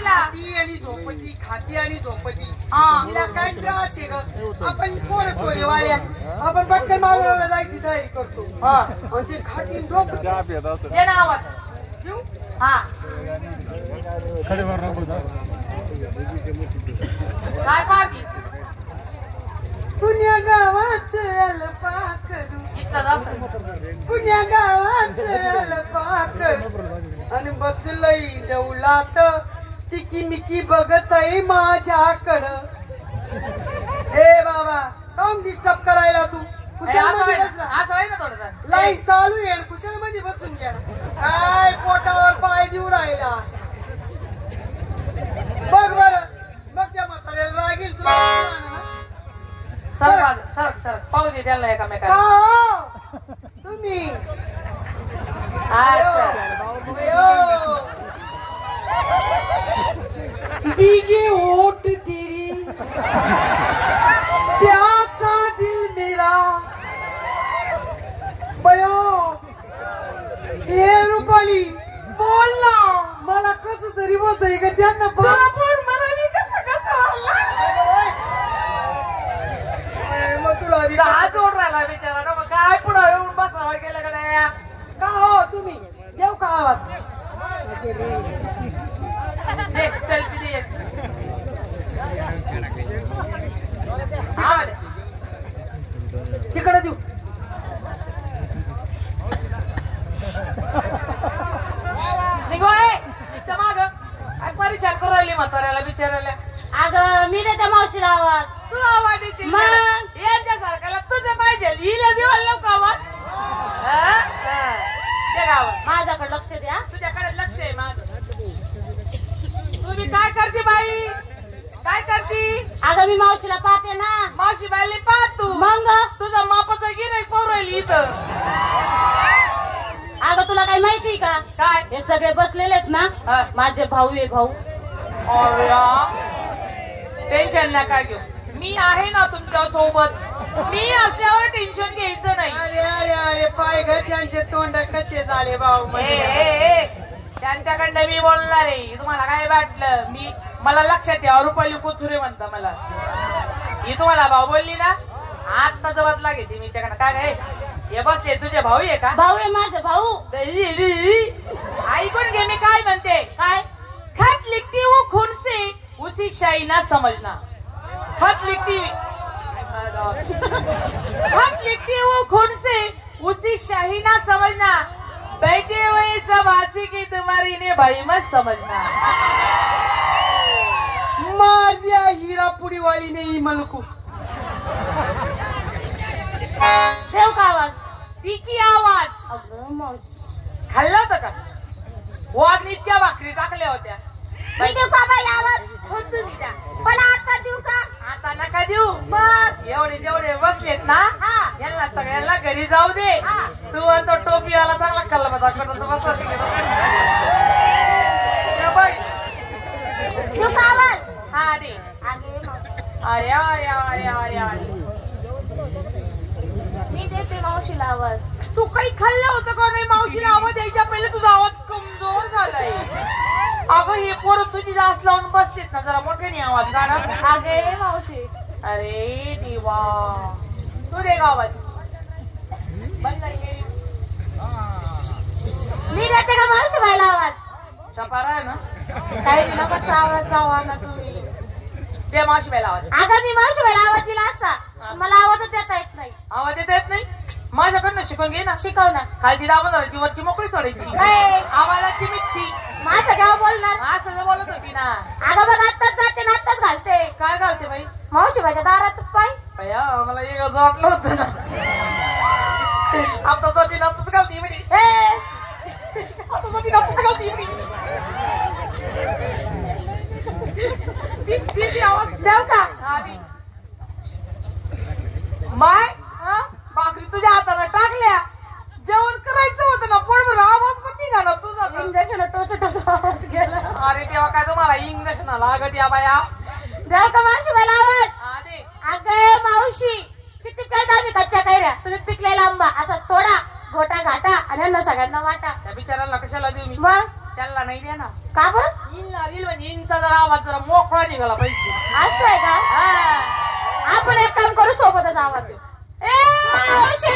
तिला ती आणि झोपती खाती आणि झोपती तिला काय त्रास आहे ग आपण पोरं सोरे वाल्या आपण पटकन मागायला जायची तयारी करतो आणि ती खाती झोपती ये ना आवाज देऊ हा काय पाहती कुण्या गावाच अलपाकरू इथं जास कुण्या गावाच अलपाकरू आणि बसलई डौलात तिकी मिकी बघतय माझ्याकडं ए बाबा काऊन डिस्टर्ब करायला तू कुशामध्ये बस ना थोडं लाईट चालू आहे कुशामध्ये बसून घ्या काय पोटावर पाय देऊ राहिला बघ बर बघ त्या म्हाताऱ्याला रागील तुला सर पाहू दे त्याला एकामेकाला का तुम्ही भीगे होठ तेरी प्यासा दिल मेरा बयो हे रुपाली बोल ना मला कसं तरी बोलतोय का त्यांना मला पण मला मी मग तुला हात जोड राहिला बिचारा ना मग काय पुढे येऊन बसावं गेलं का नाही का हो तुम्ही देऊ का आवाज एक सेल्फी दे एक तिकडे देऊ निघोय इथं माग काय परेशान करू राहिली म्हाताऱ्याला बिचारायला अगं मी देते मावशीला आवाज तू आवाज देशील मग यांच्या सारख्याला तुझं पाहिजे हिला देवाल नको आवाज ते गावात माझ्याकडे लक्ष द्या तुझ्याकडे लक्ष आहे माझं तुम्ही काय करते बाई काय करती अगं मी मावशीला पाहते ना मावशी बाईला पाहत तू मग तुझा मापाचा गिराईक पाहू राहिली इथं अगं तुला काही माहिती का काय हे सगळे बसलेले आहेत ना माझे भाऊ आहे भाऊ टेन्शन नका घेऊ मी आहे ना तुमच्या सोबत मी असल्यावर टेन्शन घ्यायचं नाही अरे अरे अरे पाय ग त्यांचे तोंड कसे झाले भाऊ त्यांच्याकडनं मी बोलणार आहे तुम्हाला काय वाटलं मी मला लक्षात ठेवा रुपाली कोथुरे म्हणता मला ही तुम्हाला भाऊ बोलली ना आता बदला घेते मी त्याकडे काय काय हे बसले तुझे भाऊ आहे का भाऊ आहे माझे भाऊ ऐकून घे मी काय म्हणते काय खत लिखती वो खून से उसी शाही ना समझना खत लिखती खत लिखती वो खून से उसी शाही ना समझना बैठे हुए सब आसी की तुम्हारी ने भाई मत समझना मार दिया हीरा पुड़ी वाली ने इमल को ठेव का आवाज तिची आवाज अगं मावशी खाल्ला होता का वाघ इतक्या भाकरी टाकल्या होत्या मी देऊ का बाई आवाज तुम्ही द्या पण आता देऊ का आता नका देऊ मग एवढे जेवढे बसलेत ना यांना सगळ्यांना घरी जाऊ दे तू तो टोपीवाला चांगला कल्ला करतो बसला देऊ का आवाज हा दे अरे अरे अरे अरे अरे मी देते मावशीला आवाज तू काही खाल्लं होतं का नाही मावशीला आवाज द्यायच्या पहिले तुझा आवाज कमजोर झालाय अगं हे पोरं तुझी जास्त लावून बसतेत ना जरा मोठ्याने आवाज काढा अगे मावशी अरे देवा तू दे आवाज बंद मी देते का मावशी बाईला आवाज चपारा आहे ना काही नको चावा ना तुम्ही ते मावशी बाईला आवाज अगं मी मावशी बाईला आवाज दिला असा मला आवाजच देता येत नाही आवाज देता येत नाही माझ्याकडनं शिकून घे ना शिकव ना खालची दाबून धरायची वरची मोकळी सोडायची आवाजाची मिठी माझं गाव बोलणार असं बोलत होती ना अगं बघ आत्ताच जाते ना आत्ताच घालते काय घालते बाई मावशी बाईच्या दारात पाय भैया मला एक वाटलं होतं ना आता तर ती नाचत घालती म्हणे आता तर ती नाचत घालती म्हणे आवाज देऊ का माय भाकरी तुझ्या हाताला टाकल्या जेवण करायचं होतं ना पण आवाज पण निघाला तुझा इंजेक्शन टोच आवाज गेला अरे तेव्हा काय तुम्हाला इंग्लिश ना लागत या बाया देऊ का मावशी बाईला आवाज अगं मावशी किती काय आम्ही कच्च्या कैऱ्या तुम्ही पिकलेला आंबा असा थोडा घोटा घाटा आणि यांना सगळ्यांना वाटा त्या बिचाराला कशाला देऊ मी मग त्याला नाही द्या ना. का बरं? येईल म्हणजे इंचा जरा आवाज जरा मोकळा निघाला पाहिजे. असं आहे का? हा. आपण एक काम करू, सोबतच आवाज देऊ. मावशी!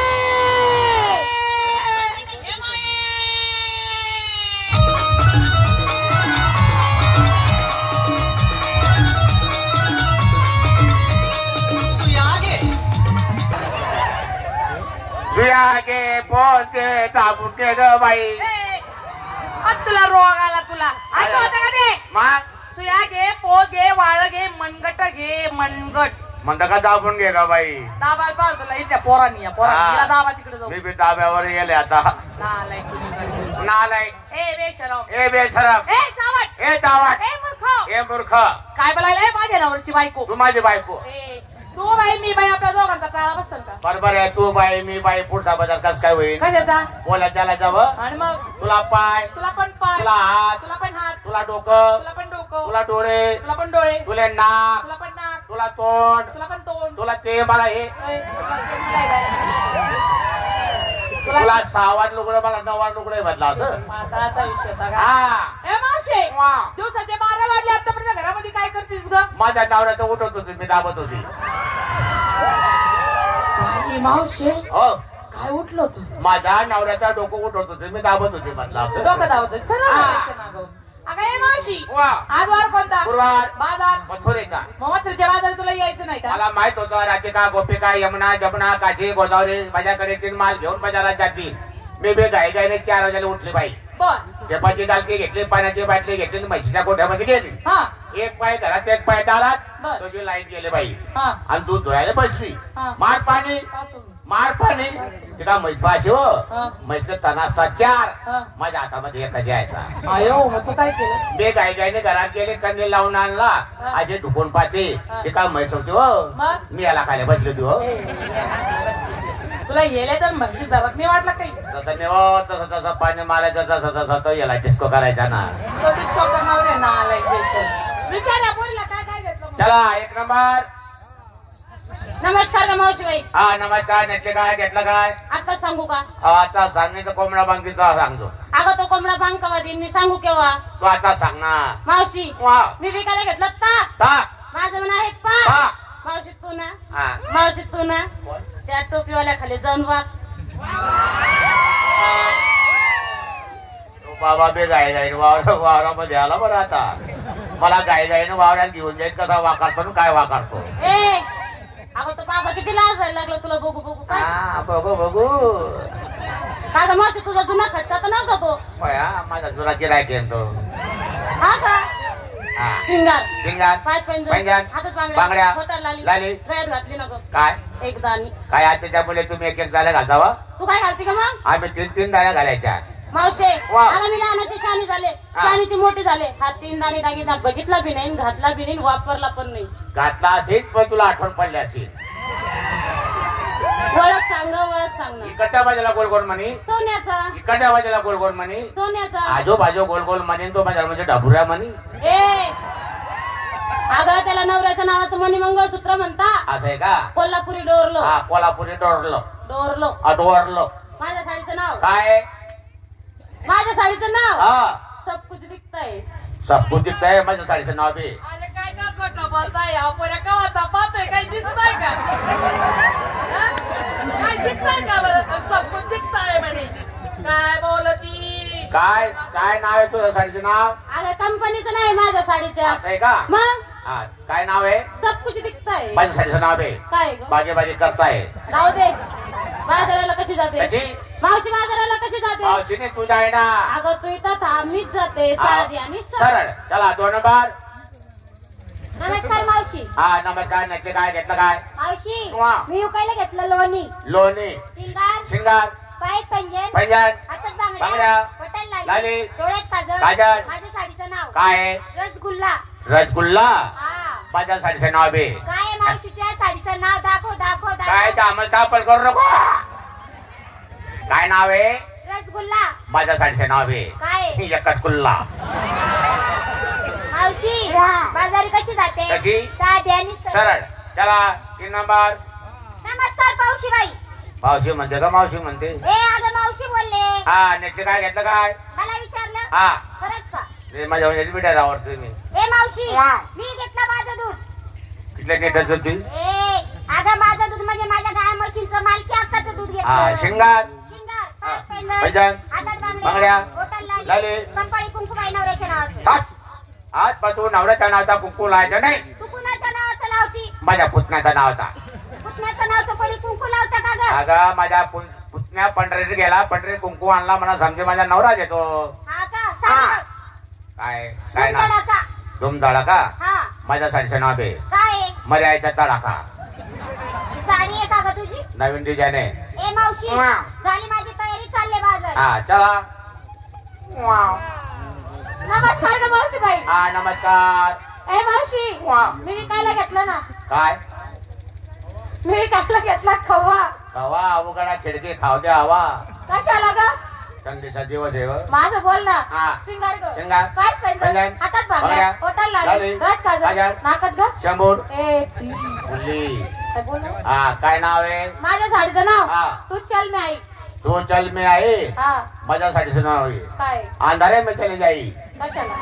सुया गे पोच गे दाबून गे ग बाई. तुला रोग आला तुला असं होतं का ते? मग सुया घे, पो घे, वाळ घे, मनगट घे, मनगट. म्हणता का दाबून घे का बाई. दाबायला पाहिजे तुला इथल्या पोरांनी, या पोरांनी तिला दाबा तिकडे जाऊ. मी बी दाब्यावर गेले आता. नालायक तुम्ही. नालायक. ए बेशरम. ए बेशरम. ए चावट. ए दावट. ए मूर्ख. ए मूर्ख. काय बोलायला माझ्या नवरीची बायको. तू माझी बायको. ए तू बाई मी बाई आपल्या दोघांचा टाळा बसल का? बरोबर आहे. तू बाई मी बाई, पुढचा बदल कस काय होईल. कशाचा? बोला त्याला जावं. आणि मग तुला पाय, तुला पण पाय, तुला हात, तुला पण हात, तुला डोकं, तुला पण डोकं, तुला डोळे, तुला पण डोळे, तुला नाक, तुला पण नाक, तुला तोंड, तुला पण तोंड, तुला ते मला हे, तुला 6 वाट लुगडं मला 9 वाट लुगडं बदला असं. म्हाताराचा विषय होता का? हा. ए मावशे, वा. दिवसाचे 12 वाजले, आतापर्यंत घरामध्ये काय करतीस ग? माझ्या नवऱ्याचं उठवत होती, मी दाबत होती. बाई मावशे, हो, काय उठलो तू? माझ्या नवऱ्याचा डोकं उठवत होते, मी दाबत होते म्हटलं असं. डोकं दावत सरळ हा. बोलायचं ना गं. अगं ए मावशी, वा. आज वार कोणता? गुरुवार. बाजार. मथुरेचा. मग तुझ्या बाजारात तुला यायचं नाही का? मला माहित होतं राधिका, गोपिका, यमुना, जमुना, काशी, गोदावरी माझ्याकडे 3 माल घेऊन बाजारात जातील. मी बे गायने 4 वाजायला उठले बाई. बर. तेपाची डालकी घेतली, पाण्याची बाटली घेतली, म्हशीच्या गोठ्यामध्ये गेली. हा. एक पाय घरात, एक पाय दारात. बर. तुझी लाईट गेली बाई. हा. आणि दूध धुवायला बसली. हा. मार पाणी, पासून. मार पाणी. तिला म्हैस पाहायची हो. हा. म्हैसला तना असतात 4. हा. माझ्या हातामध्ये एका जायचा. आयो मग तू काय केलं? बे गायने घरात गेले, कंदील लावून आणला. हा. आजी ढुकून पाहते. हा. ते काय म्हैस होती हो. मग? मी याला खायला बसली होती हो. तुला येले तर म्हशी धरत नाही वाटलं काही? तसं नाही हो, तसं तसं पाणी मारायचं, तसं तसं तो याला डिस्को करायचा ना. तो डिस्को करणार आहे ना, लाईक पेशंट. विचारा पोरीला काय काय घेतलं मग? चला 1 नंबर. नमस्कार का मावशीबाई? हा नमस्कार. नेटले काय घेतलं काय? आता सांगू का? आता सांगितलं कोंबडा बांगीचा सांगतो. अगं तो कोंबडा भांग कवा देईन मी, सांगू केव्हा? तू आता सांग ना. मावशी, वा. मी विकायला घेतलं ताक. टाक. माझं म्हणा आहे हा. पाक. मावशी तू ना, हा. मावशी तू ना त्या टोपीवाल्या खाली जाऊन वाग. तो बाबा बे गाय वावरामध्ये आला बरं आता. मला गायनं वावरात घेऊन जाईल, कसा वाकारतो आणि काय वाकारतो. ए अगं तो बाबा किती लाजायला लागलो तुला बघू बघू काय? हा बघू बघू. का गं मावशी, तुझा जुना खटका तर नव्हता तो? होय, माझा जुना गिरायक आहे तो. हा का? हा. शिंगार, शिंगार, पाच पैंजण, पैंजण, हातात बांगड्या, बांगड्या, खोटाला लाली. लाली, गळ्यात घातली ना गं काय एक दाणी. काय आता त्यामुळे तुम्ही 1-1 दाण्या घालता वा. तू काय घालती का मग? आम्ही 3-3 दाण्या घालायच्या. मावशे, वा. आता मी लहानाची शानी झाले, शानीची मोठी झाले. हा 3 दाणे दागिना बघितला बी नाही, घातला बी नाही, वापरला पण नाही. घातला असेल पण तुला आठवण पडली असेल. ओळख सांग, ओळख सांग ना. इकडच्या बाजूला गोल गोल म्हणी, सोन्याचा, इकडच्या बाजूला गोल गोल म्हणी, सोन्याचा. आजूबाजू गोल गोल म्हणी, तो बाजार म्हणजे ढाबुऱ्या म्हणी. ए अगं त्याला नवऱ्याच्या नावाचं मणी मंगळसूत्र म्हणता. असं आहे का? कोल्हापुरी डोरलो. हा कोल्हापुरी डोरलो. डोरलो. डोरलो. माझ्या साडीचं नाव, काय? माझ्या साडीचं नाव हा सब कुछ दिखता है. सब कुछ दिखता है. माझ्या साडीचं नाव बी. अरे काय का खोटं बोलताय? अपोऱ्या कवाचा पाहतोय, काही दिसतंय का? हा? काय दिसतंय का बरं? सब कुछ दिखताय म्हणे. काय बोलती? काय काय नाव आहे तुझ्या साडीचं नाव? अगं कंपनीचं नाही माझ्या साडीच्या. असं आहे का? मग हा काय नाव आहे? सब कुछ दिखता है. माझ्या साडीचं नाव आहे काय ग? बागे बागे करताय. राहू दे. बाजाराला कशी जाते? कशी? मावशी बाजाराला कशी जाते? मावशीने तुझ्या आहे ना. अगं तू इथं थांबीच जाते, हा. साधी आणि सरळ. चला 2 नंबर. नमस्कार मावशी. हा नमस्कार. नक्की काय घेतलं काय? मावशी, वा. मी विकायला घेतलं लोणी, लोणी, शिंगार, शिंगार, पायात पैंजण, पैंजण, हातात बांगड्या, बांगड्या, पोटाला लाली, लाली, डोळ्यात काजळ. काजळ. माझ्या साडीचं नाव काय आहे? रसगुल्ला. रसगुल्ला. हा. माझ्या साडीचं नाव बी. काय आहे मावशीच्या साडीचं नाव? दाखव दाखव काय दाखव. आम्हाला तापल करू नको. काय नाव आहे? रसगुल्ला. माझ्या साडीचं नाव बी. काय आहे? एकच गुल्ला. मावशी, बाजारी कशी जाते? कशी? साधी आणि सरळ. चला 3 नंबर. नमस्कार पावशीबाई. मावशी म्हणते का मावशी म्हणते? ए अगं मावशी बोलले. हा नेटचे काय घेतलं काय? मला विचारलं. हा खरंच का? ते माझ्या म्हणजे मिठाला आवडतोय मी. ए मावशी मी घेतलं माझं दूध. किती नेटाचं तू? ए अगं माझं दूध म्हणजे माझ्या गाय म्हशींचं मालकी हक्काचं दूध हा घेतलं. शिंगार शिंगार, पायात पैंजण, पैंजण, हातात बांगड्या, बांगड्या, बोटाला लाली, लाली, कपाळी कुंकू बाई नवऱ्याच्या नावाचं. आज पण तू नवऱ्याच्या नावाचा कुंकू लावायचा नाही. तू कुणाच्या नावाचं लावती? माझ्या पुतण्याचा नावाचा. पुतण्याचं नावचं कोणी कुंकू लावतं का ग? अगं माझ्या पुतण्या पंढरीत गेला, पंढरीत कुंकू आणला, मला समजे माझा नवराच येतो. हा का? सांग बघ. काय काय ना तुमचा का? तुम तडाका. हा माझ्या साडीचं नाव आहे काय आहे? मर्यायचा तडाका. ही साडी आहे का ग तुझी? नवीन डिझाईन आहे. ए मावशी झाली माझी तयारी, चालले बाजार. हा चला. नमस्कार ग मावशी बाई. हा नमस्कार. ए मावशी मी विकायला घेतलं ना. काय मी विकायला घेतला खवा. हवा अवघडा खिडकी खाऊ द्या हवा. कशाला ग? थंडीचा दिवस आहे व. माझं बोल ना. हा. शिंगार ग. शिंगार, पायात पैंजण, पैंजण, हातात बांगड्या, बांगड्या, बोटाला लाली, लाली, डोळ्यात काजळ, काजळ, नाकात ग. शंभूर ए फुल्ली. काय बोल ना? हा काय नाव आहे? माझ्या साडीचं नाव हा. तू चल मी आई. तू चल मी आहे. हा माझ्या साडीचं नाव आहे काय? अंधारे मी चली जाई. कशाला?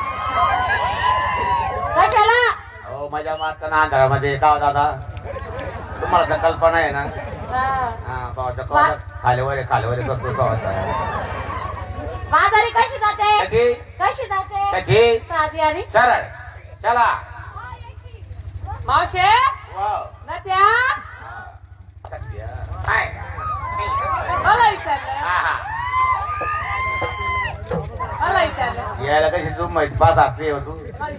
कशाला? हो माझ्या माताना अंधारामध्ये का हो दादा? तुम्हाला तर कल्पना आहे ना? हा. हा कवाचा खालीवर करतो कवाचा. बाजारी कशी जाते? कशी कशी जाते? कशी साधी आणि सरळ चला. मावशे वाव. ना त्या हा. सत्य. काय? मला विचारलं हा. मला विचारलं यायला कशी तू मैसपास असली हो तू.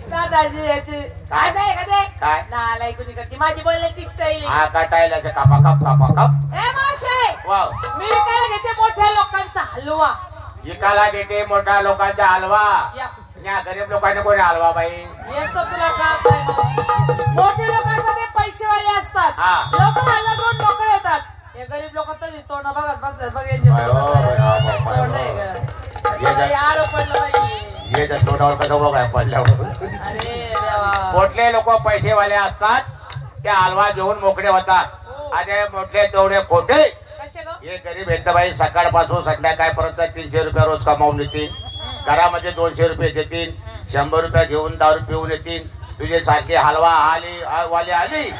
काय? नालाय कुणी करते माझी बोलण्याची स्टाईल हा कटायला कापा कप कापा कप. ए मावशे वाव. मी काय घेते मोठ्या लोकांचा हलवा. इकाला घेते मोठ्या लोकांचा हलवा. यस या गरीब लोकांनी कोणी हलवा बाई? येस तर तुला कळत नाही मावशी. मोठे लोक सगळे पैसेवाले असतात. हा. लोक हल्ला दोन मोकळे होतात. हे गरीब लोक तरी तोंड बघत बसतात बघ आड पडलं पाहिजे. ये तर तोंडावर कसं बघाय पडल्यावर. अरे देवा. मोठे लोक पैसेवाले असतात, ते हलवा घेऊन मोकळे होतात. आणि मोठे तेवढे खोटे कसे ग? हे गरीब येतं बाई. सकाळपासून संध्याकाळपर्यंत 300 रुपये रोज कमावून येतील. घरामध्ये 200 रुपये देतील. 100 रुपये घेऊन दारू पिऊन येतील. तुझे सारखी हलवा वाली आली,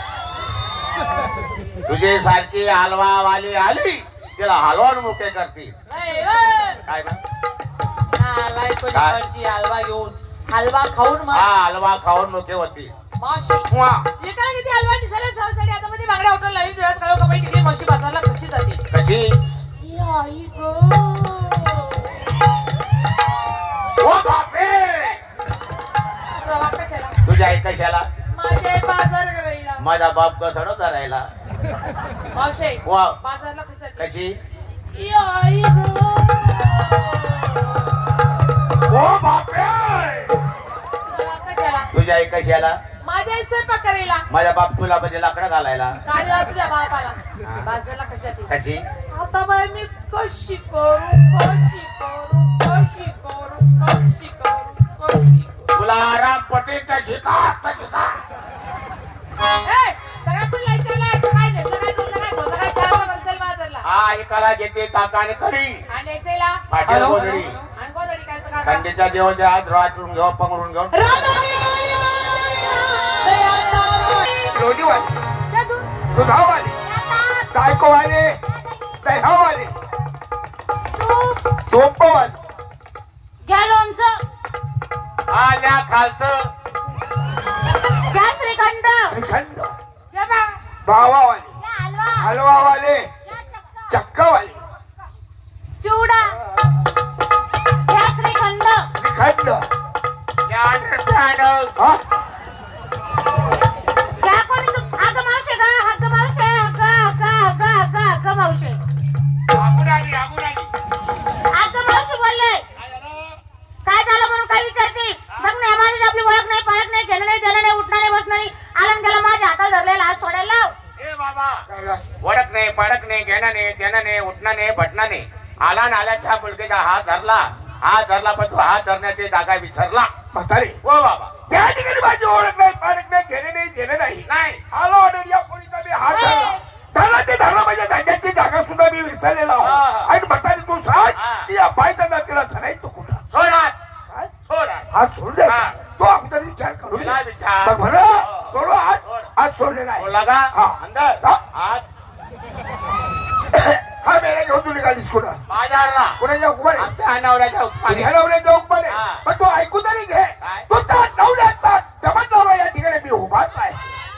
तुझे सारखी हलवा वाली आली, तिला हलवा मोठे करतील. काय ना? नालाय कोणी घरची हलवा घेऊन हलवा खाऊन हा हलवा खाऊन मोठे होतील. मावशी एकाला किती हलवा दिसायला सवसाडी आता मध्ये बांगड्या हॉटेल लाईन डोळ्यात काढू कपडे किती मावशी बाजारला कशी जाते? कशी? आई गो. ओ बापरे. कशाला? तुझ्या आई कशाला? माझ्या आई बाजार करायला. माझा बाप कसा नव्हता राहिला. मावशी वाव. बाजारला कशी जाते? कशी? आई गो. ओ बापरे. कशाला? तुझ्या आई कशाला? माझ्या आई स्वयंपाक करायला. माझा बाप तुला म्हणजे लाकडं घालायला. गाडीवर तुझ्या बापाला. बाजारला कशी जाते? कशी? आता बाई मी कशी करू कशी करू कशी करू कशी करू कशी करू. तुला आराम पटेल कशी का? कशी का? ए, सगळ्या पुढला विचारलं, याचं काय घेतलं, काय ठेवलं, काय ठेवलं, काय ठेवलं, बद्दल बाजारला. हा एकाला घेते ताका आणि कढी. आणि यायला? पाटील गोधडी. आणि गोधडी काय तर काय? थंडीच्या देवाच्या आज रातून घेऊ पंगरून घेऊन रोजीवाली, दुधावाली, कायकोवाली, दह्यावाली, सोपवाली, घ्या लोणचं, आल्या खालचं घ्या श्रीखंड, श्रीखंड, घ्या बा- भावावाली, घ्या हलवा, हलवावाले, घ्या चक्का, चक्कावाली, चिवडा, घ्या श्रीखंड, श्रीखंड, हा? घ्या कोणी अगं मावशे ग, अगं मावशे, अगं मावशे, आगुराली, आगुराली. अगं मावशे बोलले. काय झालं म्हणून काय विचारते? बघ ना माझी आपली ओळख नाही, पाळख नाही, घेणं नाही, देणं नाही, उठणं नाही, बसणं नाही, आलं गेला माझ्या हातात धरलेला आज सोडायला लाव. ए बाबा, वडक नाही, पाडक नाही, घेणं नाही, देणं नाही, उठणं नाही, भटणं नाही. आला नाल्याच्या मुलगीचा हात धरला पण तो हात धरण्याची जागा विसरला. म्हातारे हो बाबा, त्या ठिकाणी माझी ओळख नाही, पाडक नाही, घेणे नाही, देणं नाही. नाही आलो ऑर्डर या पोलिसांनी हात धरला ते धरला माझ्या धान्याची जागा जागा सुद्धा मी विसरलेला हा. आणि म्हातारी तू सांग हा. की या बायचा जातीला धरायचं कुठं सोडात काय? सोडात हात सोडून द्या हा. तो अगोदर विचार करू दे. काय विचार? मग म्हणा सोडू हात सोडलेला आहे बोला का हा. अंदर हा. आत हा मेरा घेऊन तू निघालीस कुठं बाजारला कुणाच्या हुकमाने आमच्या नवऱ्याच्या उपमाने तुझ्या नवऱ्याच्या हुकमाने हा. पण तू ऐकू तरी घे काय? तू त्या नवऱ्याचा डबल नवरा या ठिकाणी मी उभाच आहे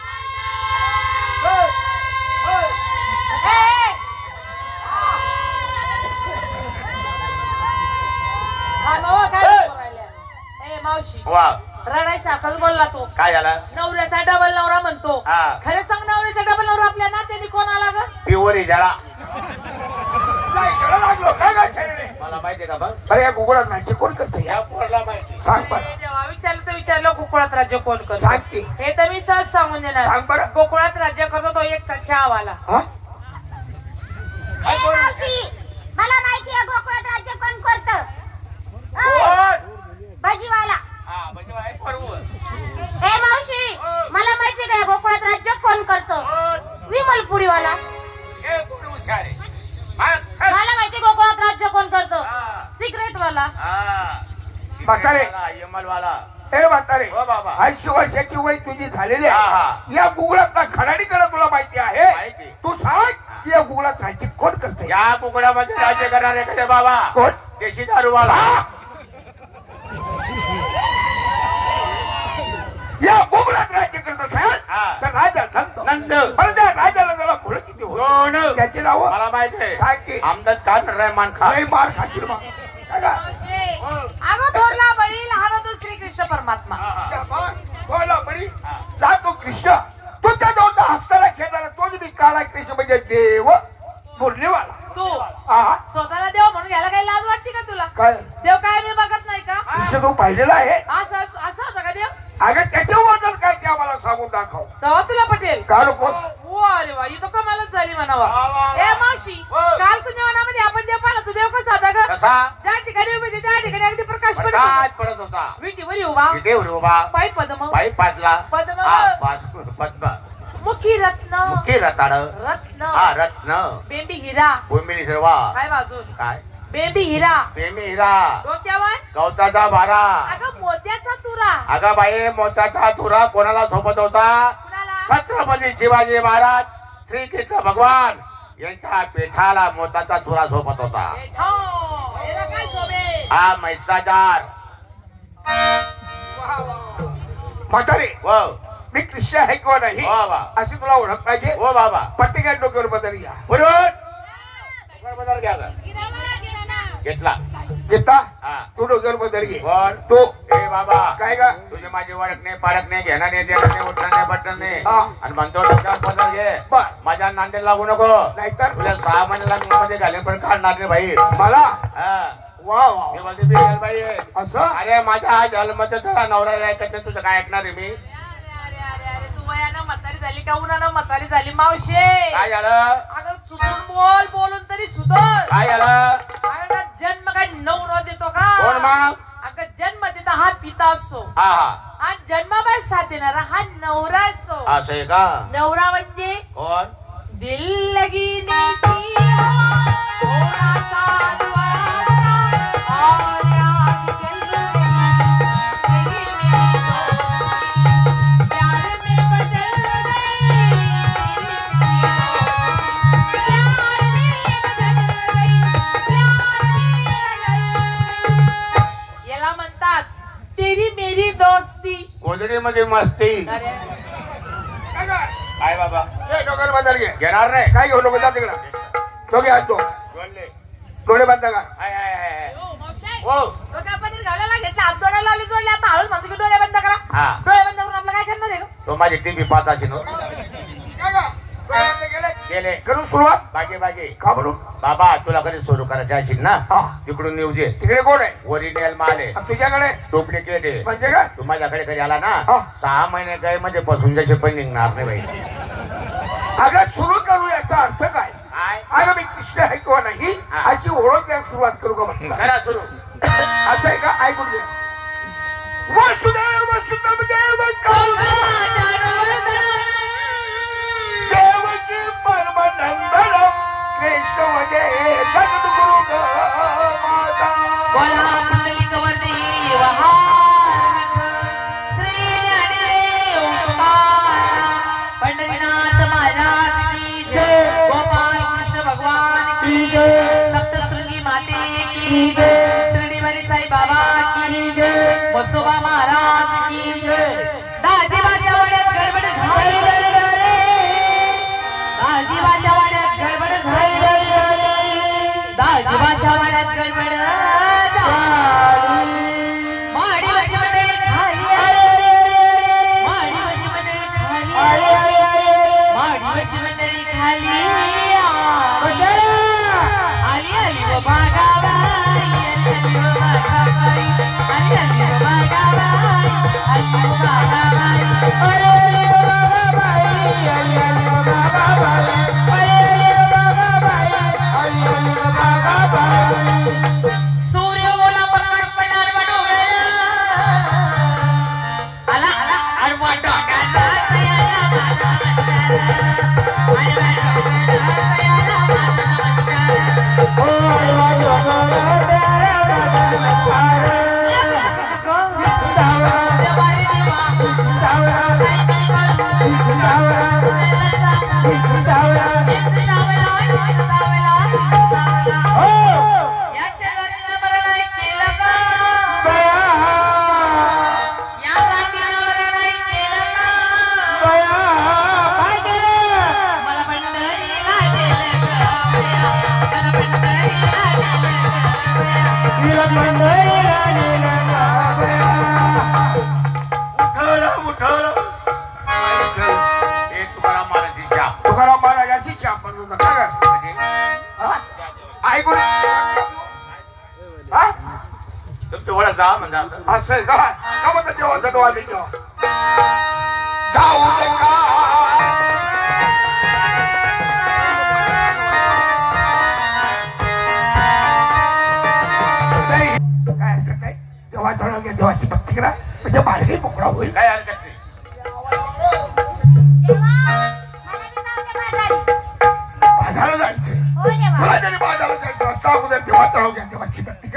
हा नवा काय बोलू राहिल्या? ए मावशी वा रडायचा कधी बोलला तो काय झालं नवऱ्याचा डबल नवरा म्हणतो हा. खरं सांग नवऱ्याचा डबल नवरा आपल्या नात्याने कोण आला ग पिवरी जळा नाही, त्याला लागलो काय काय शरीरे? मला माहितीये का बघ अरे या गुगळात नाही कोण करते या पोरला माहिती सांग बरं हे जेव्हा विचारलं तर विचारलं गोकुळात राज्य कोण करतो सांग की हे तर मी सहज सांगून देणार सांग बरं. गोकुळात राज्य करतो तो एक चहावाला हा? काय पोर? मला माहिती आहे गोकुळात राज्य कोण करतं कोण? भाजीवाला हा, म्हणजे आहे पोरगं. ए मावशी मला माहिती आहे गोकुळात राज्य कोण करतं कोण? विमलपुरीवाला हे कोण हुशार आहे? हा, चल. मला माहिती गोकुळात राज्य कोण करतं हा. सिक्रेट वाला हा. म्हातारे. यमलवाला, यमलवाला. ए म्हातारे हो बाबा. 80 वर्षाची वय तुझी झालेली हा, आहे हा. या गुगळातला खडाडीकडे तुला माहिती आहे माहिती. तू सांग की या गुगळात राहते कोण करते या कुकडामध्ये राज्य करणारे कसे बाबा कोण देशी दारूवाला या गुगळात राज्य करत असेल हा. तर राजा नंद नंद. बरं त्या राजाला जरा फुलं किती होत दोन. त्याची नाव मला माहिती सांग आहे की आमदार खान रहमान खान लय मार खाशील मग काय का? अगं थोरला बळी लहान तो श्रीकृष्ण परमात्मा शाबास. बोला बरी जातो कृष्ण तो त्या दोनदा हसताना खेळणारा तोच मी काळा कृष्ण म्हणजे देव मुरलीवाला तू हा स्वतःला देव म्हणून घ्यायला काही लाज वाटते का तुला काय देव काय मी बघत नाही का कृष्ण तू पाहिलेला आहे असं असं होतं का देव अगं त्याच्याबद्दल काय ते आम्हाला सांगून दाखव तेव्हा तुला पटेल का नकोस हो अरे वा इथं कमालच झाली म्हणावा वा, वा, वा. ए मावशी हो. काल तुझ्या मनामध्ये आपण देव पाहिला तू देव कसा होता ग कसा ज्या ठिकाणी उभे होते त्या ठिकाणी अगदी प्रकाश पडत प्रकाश होता. पडत होता विटीवर उभा इथे उभा पाय पद्म पायी पाजला पद्म. हा पाच पद्म मुखी रत्न मुख्य रताळ रत्न हा रत्न बेंबी हिरा भूमिली सर्वा काय बाजून काय बेंबी हिरा प्रेमी हिरा डोक्यावर गवताचा भारा अगं मोत्याचा तुरा अगं बाई मोत्याचा तुरा कोणाला सोबत होता कुणाला छत्रपती शिवाजी महाराज श्रीकृष्ण भगवान यांच्या पेठाला मोत्याचा तुरा सोबत होता ए, थो, याला काय शोभे हा म्हैसाजार म्हातारे हो मी कृष्ण आहे किंवा नाही हो बा अशी तुला ओळख पाहिजे हो बाबा प्रत्येका डोक्यावर बदल घ्या बरोबर बदल घ्या गं. घेतला घेता हा तू डोक्यावर बदल घे कोण तो ए बाबा काय का तुझी माझी ओळख नाही पारख नाही घेणार नाही देणार नाही उठणार नाही बटणार नाही हा. आणि म्हणतो डोक्यावर बदल घे बर. माझ्या नांदेड लागू नको नाहीतर तुला 6 महिन्याला मी मध्ये घाले पण काढणार नाही भाई मला हा वा वा मी बोलते बिगल बाई असं अरे माझ्या हा जन्मच तुला नवरा ऐकायचं तुझं काय ऐकणार आहे मी अरे अरे अरे तू वयानं म्हातारी झाली का उन्हानं म्हातारी झाली मावशे काय झालं अगं सुधून बोलून तरी सुधर काय झालं अगं जन्म काय नवरा देतो का कोण मग अगं जन्म देता हा पिता असतो हा हा आणि जन्माबाई साथ देणारा हा नवरा असतो असं आहे का नवरा म्हणजे कोण दिल लगी नहीं थी थोड़ा सा दुआरा और याद चल रही मेरी तो प्यार में बदल गई प्यार में बदल गई याला म्हणतात तेरी मेरी दोस्ती कोजडीमध्ये मस्ती अरे काय बाबा ए, डोक्यावर बदल घे घेणार नाही काय घेऊ नको जा तिकडं दोघे हात तो बोलले डोळे बंद कर हाय, हाय, हाय, हाय. ओ मावशे हो डोक्यामध्ये घालायला घेतला हात दोऱ्याला लावली जोडली आता हळूच म्हणतो की डोळे बंद करा हा डोळे बंद करून आपलं काय करणार आहे ग? तो माझी टीव्ही पाहत असेल हो. काय का? डोळे बंद केले? गेले करू सुरुवात बागे बागे का म्हणून बाबा तुला कधी सुरू करायचे असेल ना हा तिकडून न्यूज आहे तिकडे कोण आहे ओरिजिनल माल आहे आणि तुझ्याकडे डुप्लिकेट आहे म्हणजे काय तू माझ्याकडे कधी आला ना हा. 6 महिने काय मध्ये बसून जसे पण निघणार नाही बाई अगं सुरू करू याचा अर्थ काय काय अगं मी कृष्ण आहे किंवा नाही हा. अशी ओळख द्यायला सुरुवात करू का म्हटलं करा सुरू असं आहे का ऐकून घ्या वसुदेव वसुदेव देवकी परमानंदन कृष्ण की जय, शिर्डीवाली साई बाबा की जय, बसोबा महाराज की जय. दाजीबाच्या वाड्यात गडबड झाली, दाजीबाच्या वाड्यात गडबड झाली, दाजीबाच्या वाड्यात गडबड माडीवरची मंडळी खाली, माडीवरची मंडळी खाली, माडीवरची मंडळी खाली आली आली व भागाबाई, आली व भागाबाई, आली आली व भागाबाई, आली व भागाबाई, आली व भागाबाई, आली आली व भागाबाई, आली व भागाबाई, आली आली व भागाबाई. सूर्य बोला पलवार पडणार डोंगर, आला आला अडवा डोंगराला तयाला तुकाराम महाराजांची छाप बनवू नका ऐकून तुमचं ओळख जा म्हणजे असं असं आहे का म्हणतात देवाचा डोळा मी जाऊ दे का काय हरकत नाही देवा धडा घ्या देवाची भक्ती करा म्हणजे मार्गी मोकळा होईल. काय हरकत नाही. बाजाराला जायचंय मला तरी बाजाराला जायचं रस्ता अगोदर देवा धडा घ्या देवाची भक्ती